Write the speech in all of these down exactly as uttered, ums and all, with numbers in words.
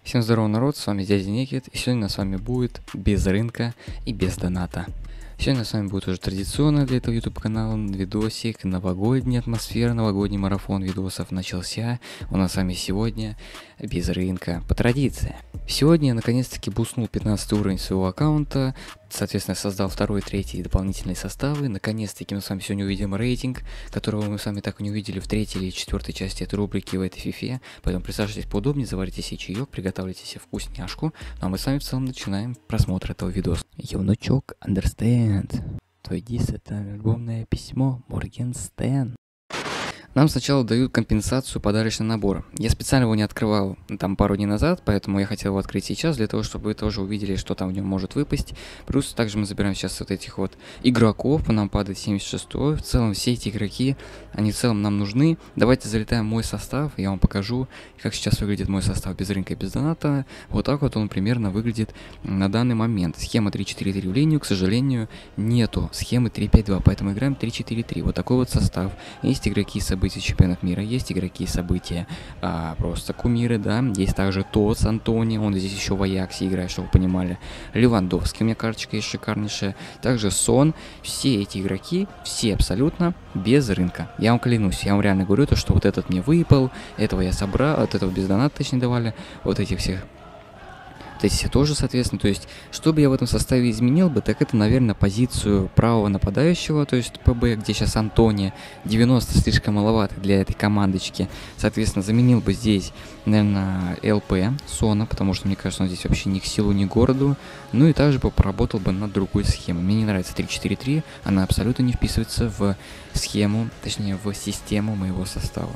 Всем здорово, народ, с вами дядя Некит, и сегодня с вами будет без рынка и без доната. Сегодня с вами будет уже традиционно для этого YouTube канала видосик, новогодняя атмосфера, новогодний марафон видосов начался. У нас с вами сегодня без рынка по традиции. Сегодня я наконец-таки буснул пятнадцатый уровень своего аккаунта, соответственно создал второй, третий дополнительные составы. Наконец-таки мы с вами сегодня увидим рейтинг, которого мы с вами так и не увидели в третьей или четвертой части этой рубрики в этой фифе. Поэтому присаживайтесь поудобнее, заварите себе чаек, приготовьте себе вкусняшку. Ну а мы с вами в целом начинаем просмотр этого видоса. Юночок, understand. Твой дис — это альбомное письмо, Моргенстен. Нам сначала дают компенсацию подарочный набор. Я специально его не открывал там пару дней назад, поэтому я хотел его открыть сейчас, для того, чтобы вы тоже увидели, что там в нем может выпасть. Плюс также мы забираем сейчас вот этих вот игроков, нам падает семьдесят шестой. В целом все эти игроки, они в целом нам нужны. Давайте залетаем в мой состав, я вам покажу, как сейчас выглядит мой состав без рынка и без доната. Вот так вот он примерно выглядит на данный момент. Схема три четыре три в линию, к сожалению, нету схемы три пять два, поэтому играем три четыре три. Вот такой вот состав. Есть игроки событий чемпионат мира, есть игроки события а, просто кумиры, да, есть также Тот с Антони, он здесь еще в Аяксе играет, чтобы вы понимали. Левандовский, у меня карточка есть шикарнейшая, также Сон. Все эти игроки, все абсолютно без рынка. Я вам клянусь, я вам реально говорю, то, что вот этот мне выпал, этого я собрал, от этого без доната точнее давали, вот этих всех. Вот эти все тоже, соответственно, то есть, что бы я в этом составе изменил бы, так это, наверное, позицию правого нападающего, то есть ПБ, где сейчас Антони, девяносто слишком маловато для этой командочки, соответственно, заменил бы здесь, наверное, ЛП, Сона, потому что, мне кажется, он здесь вообще ни к селу, ни к городу, ну и также бы поработал бы над другой схемой. Мне не нравится три четыре три, она абсолютно не вписывается в схему, точнее, в систему моего состава.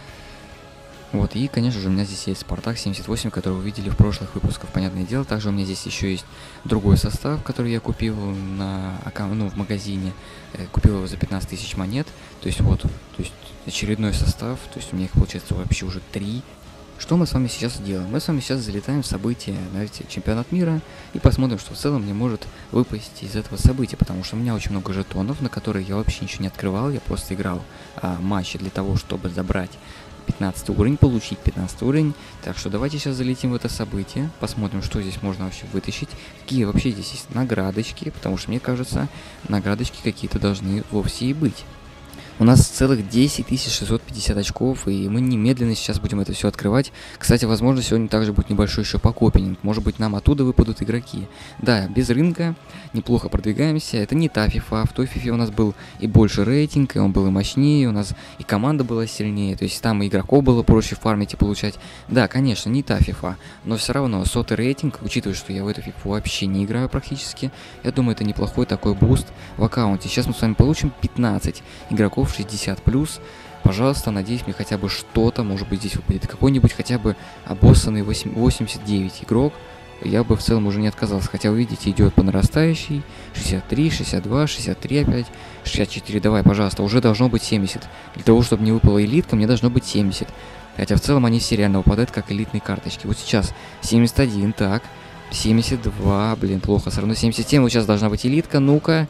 Вот, и, конечно же, у меня здесь есть Спартак семьдесят восемь, который вы видели в прошлых выпусках, понятное дело. Также у меня здесь еще есть другой состав, который я купил на аккаунт, ну, в магазине. Э, купил его за пятнадцать тысяч монет. То есть, вот, то есть, очередной состав. То есть, у меня их, получается, вообще уже три. Что мы с вами сейчас делаем? Мы с вами сейчас залетаем в события, знаете, чемпионат мира, и посмотрим, что в целом мне может выпасть из этого события, потому что у меня очень много жетонов, на которые я вообще ничего не открывал, я просто играл а, матчи для того, чтобы забрать пятнадцатый уровень, получить пятнадцатый уровень. Так что давайте сейчас залетим в это событие, посмотрим, что здесь можно вообще вытащить, какие вообще здесь есть наградочки, потому что мне кажется, наградочки какие-то должны вовсе и быть. У нас целых десять тысяч шестьсот пятьдесят очков, и мы немедленно сейчас будем это все открывать. Кстати, возможно, сегодня также будет небольшой еще покопинг. Может быть, нам оттуда выпадут игроки. Да, без рынка, неплохо продвигаемся. Это не та фифа. В той фифе у нас был и больше рейтинг, и он был и мощнее, у нас и команда была сильнее. То есть там и игроков было проще фармить и получать. Да, конечно, не та фифа, но все равно сотый рейтинг, учитывая, что я в эту фифу вообще не играю практически, я думаю, это неплохой такой буст в аккаунте. Сейчас мы с вами получим пятнадцать игроков шестьдесят плюс. Пожалуйста, надеюсь, мне хотя бы что-то, может быть, здесь выпадет. Какой-нибудь хотя бы обоссанный восемьдесят девять игрок. Я бы в целом уже не отказался. Хотя, вы видите, идет по нарастающей. шестьдесят три, шестьдесят два, шестьдесят три опять. шестьдесят четыре, давай, пожалуйста. Уже должно быть семьдесят. Для того, чтобы не выпала элитка, мне должно быть семьдесят. Хотя в целом они все реально выпадают как элитные карточки. Вот сейчас семьдесят один, так. семьдесят два, блин, плохо. Все равно семьдесят семь, вот сейчас должна быть элитка. Ну-ка.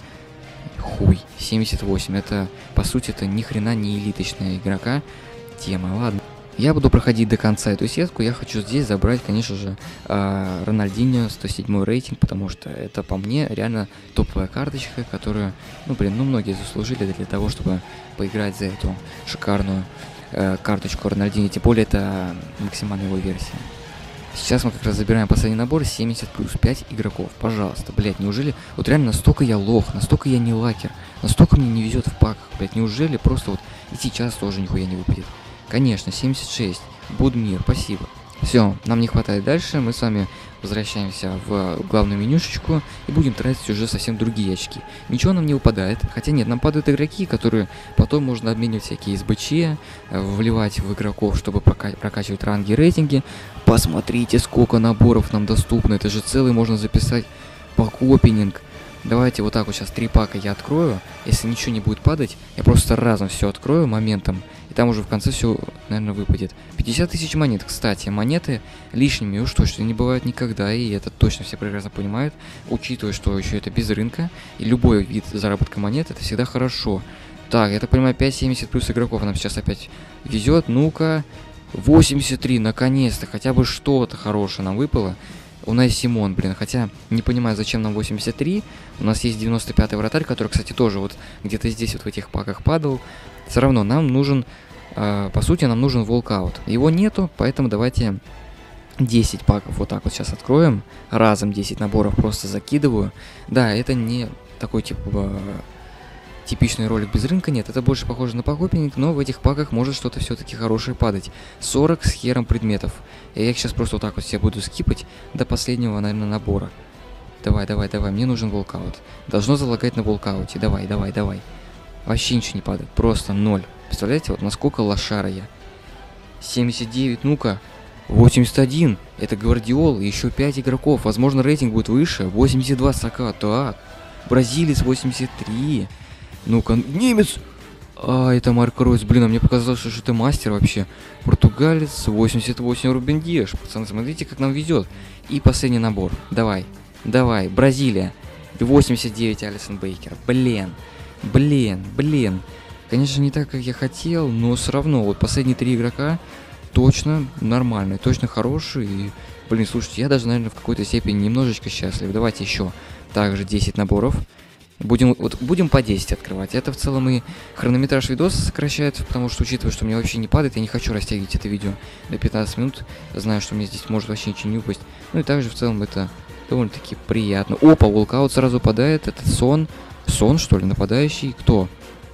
Хуй, семьдесят восемь, это, по сути, это ни хрена не элиточная игрока тема, ладно. Я буду проходить до конца эту сетку, я хочу здесь забрать, конечно же, э, Рональдиньо сто седьмой рейтинг, потому что это, по мне, реально топовая карточка, которую, ну, блин, ну, многие заслужили для того, чтобы поиграть за эту шикарную э, карточку Рональдиньо, тем более это максимальная его версия. Сейчас мы как раз забираем последний набор, семьдесят плюс пять игроков. Пожалуйста, блядь, неужели... Вот реально настолько я лох, настолько я не лакер, настолько мне не везет в паках, блядь, неужели просто вот и сейчас тоже нихуя не выпадет? Конечно, семьдесят шесть. Будмир, спасибо. Все, нам не хватает дальше, мы с вами возвращаемся в главную менюшечку и будем тратить уже совсем другие очки. Ничего нам не выпадает, хотя нет, нам падают игроки, которые потом можно обменивать всякие СБЧ, вливать в игроков, чтобы прока прокачивать ранги и рейтинги. Посмотрите, сколько наборов нам доступно, это же целый можно записать покопинг. Давайте вот так вот сейчас три пака я открою, если ничего не будет падать, я просто разом все открою моментом, и там уже в конце все, наверное, выпадет. пятьдесят тысяч монет, кстати, монеты лишними уж точно не бывают никогда, и это точно все прекрасно понимают, учитывая, что еще это без рынка, и любой вид заработка монет, это всегда хорошо. Так, я так понимаю, пять семьдесят плюс игроков нам сейчас опять везет, ну-ка, восемьдесят три, наконец-то, хотя бы что-то хорошее нам выпало. Унай Симон, блин, хотя не понимаю, зачем нам восемьдесят три. У нас есть девяносто пятый вратарь, который, кстати, тоже вот где-то здесь вот в этих паках падал. Все равно нам нужен, э, по сути, нам нужен волкаут. Его нету, поэтому давайте десять паков вот так вот сейчас откроем. Разом десять наборов просто закидываю. Да, это не такой типа типичный ролик без рынка, нет, это больше похоже на покупник, но в этих паках может что-то все-таки хорошее падать. сорок с хером предметов. Я их сейчас просто вот так вот себе буду скипать до последнего, наверное, набора. Давай, давай, давай, мне нужен волкаут. Должно залагать на волкауте, давай, давай, давай. Вообще ничего не падает, просто ноль. Представляете, вот насколько лошара я. семьдесят девять, ну-ка. восемьдесят один, это Гвардиол, еще пять игроков, возможно рейтинг будет выше, восемьдесят два Сака, так. Бразилец восемьдесят три. Ну-ка, немец! А, это Марк Ройс. Блин, а мне показалось, что это мастер вообще. Португалец, восемьдесят восемь Рубен Диаш. Пацаны, смотрите, как нам везет. И последний набор. Давай, давай, Бразилия. восемьдесят девять Алисон Бейкер. Блин, блин, блин. Конечно, не так, как я хотел, но все равно, вот последние три игрока точно нормальные, точно хорошие. И, блин, слушайте, я даже, наверное, в какой-то степени немножечко счастлив. Давайте еще. Также десять наборов. Будем, вот, будем по десять открывать. Это в целом и хронометраж видоса сокращает, потому что, учитывая, что мне вообще не падает, я не хочу растягивать это видео до пятнадцати минут. Знаю, что мне здесь может вообще ничего не упасть. Ну и также в целом это довольно-таки приятно. Опа, волкаут сразу падает. Это Сон. Сон, что ли, нападающий? Кто?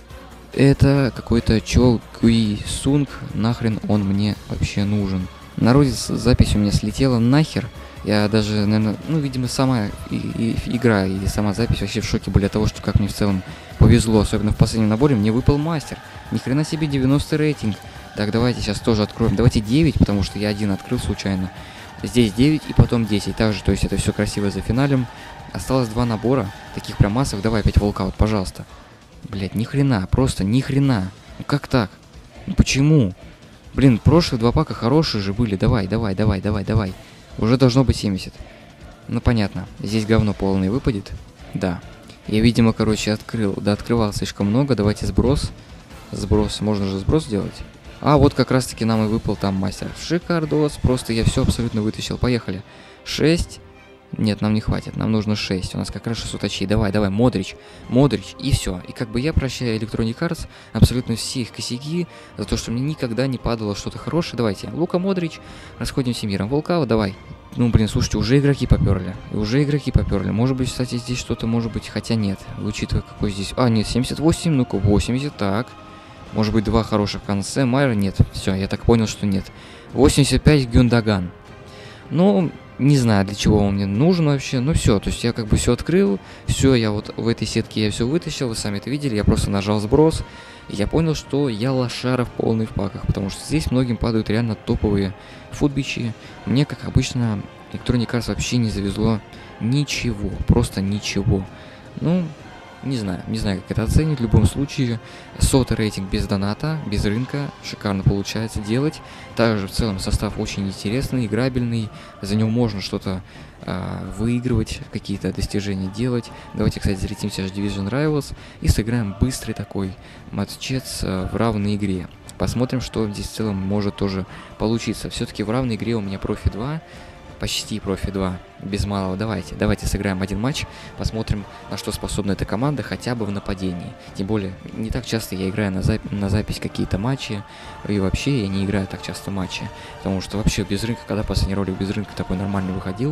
Это какой-то Чол Куи Сунг. Нахрен он мне вообще нужен? Народе запись у меня слетела нахер. Я даже, наверное, ну, видимо, сама и, и, игра и сама запись вообще в шоке были от того, что как мне в целом повезло. Особенно в последнем наборе мне выпал мастер. Ни хрена себе девяностый рейтинг. Так, давайте сейчас тоже откроем. Давайте девять, потому что я один открыл случайно. Здесь девять и потом десять. Также, то есть это все красиво за финалем. Осталось два набора. Таких прям массовых. Давай опять волкаут, пожалуйста. Блять, ни хрена, просто ни хрена. Ну как так? Ну почему? Блин, прошлые два пака хорошие же были. Давай, давай, давай, давай, давай. Уже должно быть семьдесят. Ну понятно, здесь говно полное выпадет. Да. Я, видимо, короче, открыл. Да, открывал слишком много. Давайте сброс. Сброс. Можно же сброс сделать. А вот как раз таки нам и выпал там мастер. Шикардос. Просто я все абсолютно вытащил. Поехали. шесть. Нет, нам не хватит. Нам нужно шесть. У нас как раз шестьсот очей. Давай, давай, Модрич. Модрич. И все. И как бы я прощаю Electronic Arts абсолютно все их косяки за то, что мне никогда не падало что-то хорошее. Давайте. Лука Модрич. Расходимся миром. Волкаут, давай. Ну, блин, слушайте, уже игроки поперли. Уже игроки поперли. Может быть, кстати, здесь что-то может быть. Хотя нет. Учитывая, какой здесь... А, нет, семьдесят восемь. Ну-ка, восемьдесят. Так. Может быть, два хороших в конце. Майра нет. Все, я так понял, что нет. восемьдесят пять Гюндаган. Ну... Не знаю, для чего он мне нужен вообще, ну все, то есть я как бы все открыл, все, я вот в этой сетке я все вытащил, вы сами это видели, я просто нажал сброс, и я понял, что я лошара в полный в паках, потому что здесь многим падают реально топовые футбичи, мне, как обычно, Electronic Arts вообще не завезло ничего, просто ничего, ну... Не знаю, не знаю, как это оценить. В любом случае, сотый рейтинг без доната, без рынка, шикарно получается делать. Также в целом состав очень интересный, играбельный. За него можно что-то э, выигрывать, какие-то достижения делать. Давайте, кстати, залетимся в Division Rivals и сыграем быстрый такой матчец э, в равной игре. Посмотрим, что здесь в целом может тоже получиться. Все-таки в равной игре у меня профи два. Почти профи два, без малого. Давайте, давайте сыграем один матч, посмотрим, на что способна эта команда, хотя бы в нападении. Тем более, не так часто я играю на, зап на запись какие-то матчи, и вообще я не играю так часто матчи, потому что вообще без рынка, когда последний ролик без рынка такой нормальный выходил,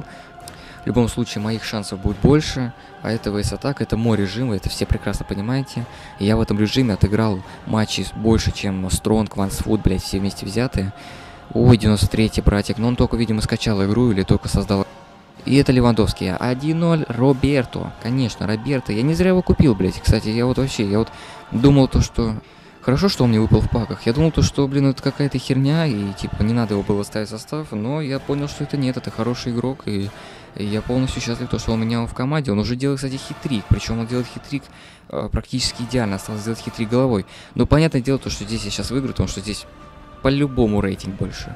в любом случае моих шансов будет больше, а это ви эс Attack, это мой режим, вы это все прекрасно понимаете. И я в этом режиме отыграл матчи больше, чем Strong, Vansfoot, блять, все вместе взятые. Ой, девяносто третий братик, но он только, видимо, скачал игру или только создал. И это Левандовский. один ноль Роберто. Конечно, Роберто. Я не зря его купил, блядь. Кстати, я вот вообще, я вот думал то, что... Хорошо, что он мне выпал в паках. Я думал то, что, блин, это какая-то херня, и, типа, не надо его было ставить в состав, но я понял, что это нет, это хороший игрок, и, и я полностью счастлив, то, что он у меня в команде. Он уже делает, кстати, хитрик, причем он делает хитрик э, практически идеально, осталось сделать хитрик головой. Но понятное дело, то, что здесь я сейчас выиграю, потому что здесь... По-любому рейтинг больше.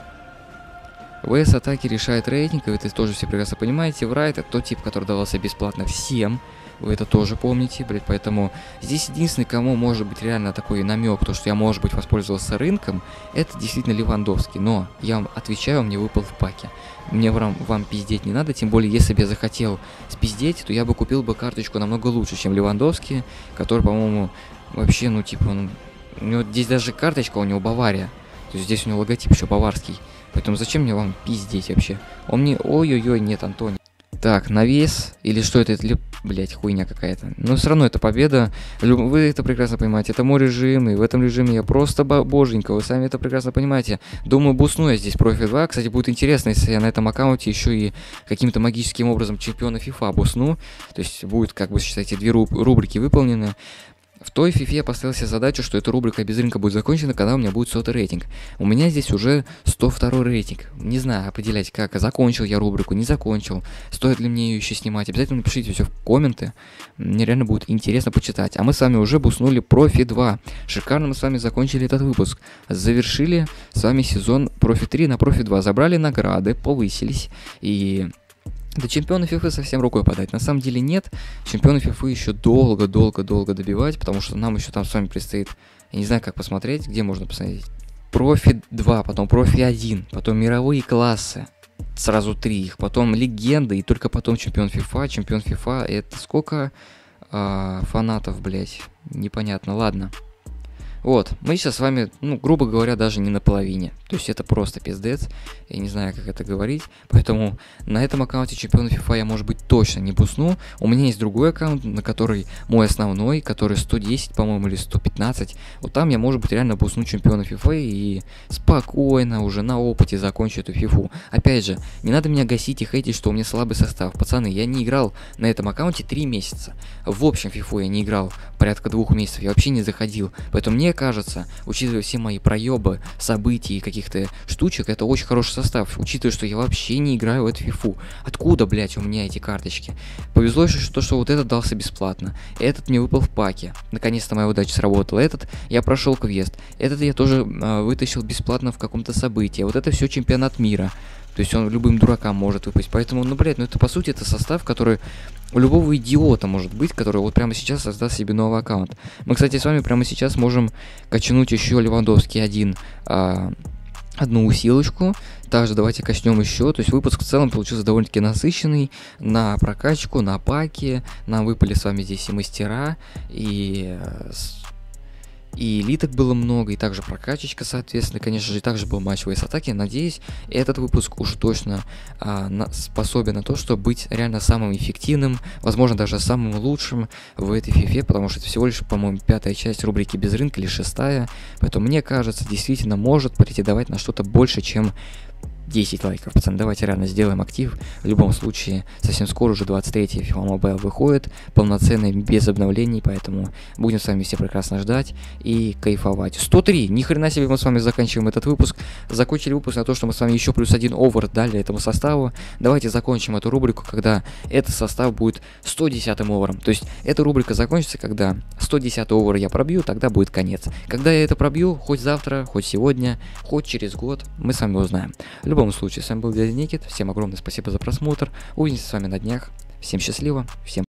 ви эс Attack решает рейтинг, и вы это тоже все прекрасно понимаете. Врайт — это тот тип, который давался бесплатно всем. вы это тоже помните, блядь, поэтому здесь единственный, кому может быть реально такой намек, то, что я, может быть, воспользовался рынком, это действительно Левандовский, но я вам отвечаю, он мне выпал в паке. Мне вам, вам пиздеть не надо, тем более, если бы я захотел спиздеть, то я бы купил бы карточку намного лучше, чем Левандовский, который, по-моему, вообще, ну, типа, он, у него здесь даже карточка, у него Бавария, то есть здесь у него логотип еще баварский, поэтому зачем мне вам пиздеть вообще? Он мне, ой-ой-ой, нет, Антоний. Так, навес, или что это, это блять, хуйня какая-то. Но все равно это победа, вы это прекрасно понимаете, это мой режим, и в этом режиме я просто боженька, вы сами это прекрасно понимаете. Думаю, бусну я здесь профи два, кстати, будет интересно, если я на этом аккаунте еще и каким-то магическим образом чемпиона FIFA бусну, то есть будет, как бы, считайте, две рубрики выполнены. В той фифе я поставил себе задачу, что эта рубрика без рынка будет закончена, когда у меня будет сотый рейтинг. У меня здесь уже сто второй рейтинг. Не знаю, определять как. Закончил я рубрику, не закончил. Стоит ли мне ее еще снимать? Обязательно напишите все в комменты. Мне реально будет интересно почитать. А мы с вами уже буснули профи два. Шикарно мы с вами закончили этот выпуск. Завершили с вами сезон профи три на профи два. Забрали награды, повысились и... До чемпиона FIFA совсем рукой подать. На самом деле нет. Чемпиона FIFA еще долго-долго-долго добивать, потому что нам еще там с вами предстоит, я не знаю, как посмотреть, где можно посмотреть. профи два, потом профи один, потом мировые классы. Сразу три их, потом легенда, и только потом чемпион FIFA. Чемпион FIFA это сколько а, фанатов, блять, непонятно, ладно. Вот, мы сейчас с вами, ну, грубо говоря, даже не на половине. То есть это просто пиздец. Я не знаю, как это говорить. Поэтому на этом аккаунте чемпиона FIFA я, может быть, точно не бусну. У меня есть другой аккаунт, на который мой основной, который сто десять, по-моему, или сто пятнадцать. Вот там я, может быть, реально бусну чемпиона FIFA и спокойно уже на опыте закончу эту фифу. Опять же, не надо меня гасить и хейтить, что у меня слабый состав. Пацаны, я не играл на этом аккаунте три месяца. В общем, фифу я не играл порядка двух месяцев. Я вообще не заходил. Поэтому мне кажется, учитывая все мои проебы, события и каких-то штучек, это очень хороший состав, учитывая, что я вообще не играю в эту фифу. Откуда, блять, у меня эти карточки? Повезло еще то, что вот этот дался бесплатно, этот мне выпал в паке, наконец-то моя удача сработала, этот я прошел квест, этот я тоже э, вытащил бесплатно в каком-то событии, вот это все чемпионат мира. То есть он любым дуракам может выпасть. Поэтому, ну, блядь, ну это по сути это состав, который у любого идиота может быть, который вот прямо сейчас создаст себе новый аккаунт. Мы, кстати, с вами прямо сейчас можем качнуть еще Левандовский один, а, одну усилочку. Также давайте качнем еще. То есть выпуск в целом получился довольно-таки насыщенный. На прокачку, на паки. Нам выпали с вами здесь и мастера, и... И элиток было много, и также прокачечка, соответственно, конечно же, также был матч вейс атаки. Надеюсь, этот выпуск уж точно а, на, способен на то, чтобы быть реально самым эффективным, возможно, даже самым лучшим в этой фифе, потому что это всего лишь, по-моему, пятая часть рубрики без рынка или шестая. Поэтому, мне кажется, действительно может претендовать на что-то больше, чем десять лайков, пацаны, давайте реально сделаем актив. В любом случае, совсем скоро уже двадцать третья FIFA Mobile выходит, полноценный, без обновлений, поэтому будем с вами все прекрасно ждать и кайфовать. сто три, ни хрена себе, мы с вами заканчиваем этот выпуск. Закончили выпуск на то, что мы с вами еще плюс один овер дали этому составу. Давайте закончим эту рубрику, когда этот состав будет сто десятым овером. То есть, эта рубрика закончится, когда сто десятый овер я пробью, тогда будет конец. Когда я это пробью, хоть завтра, хоть сегодня, хоть через год, мы с вами узнаем. В любом случае, с вами был Дядя Никит, всем огромное спасибо за просмотр, увидимся с вами на днях, всем счастливо, всем